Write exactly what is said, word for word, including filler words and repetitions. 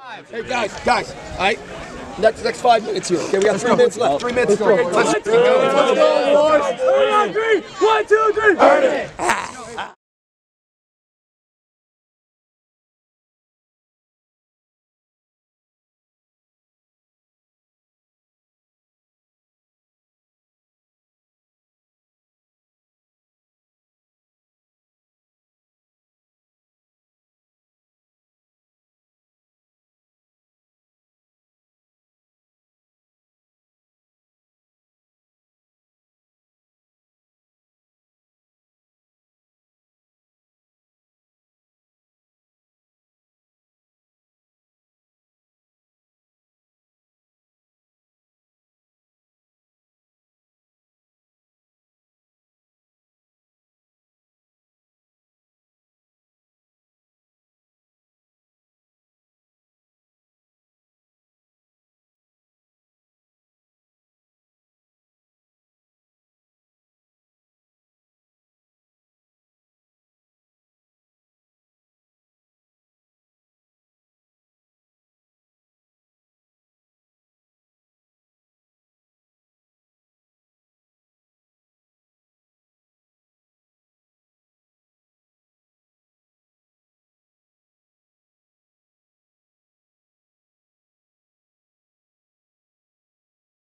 Hey guys, guys, all right. Next, next five minutes here. Okay, we got three minutes left. Three minutes. Let's go. Let's go. Let's go, boys. Three on three. One, two, three. Burn it.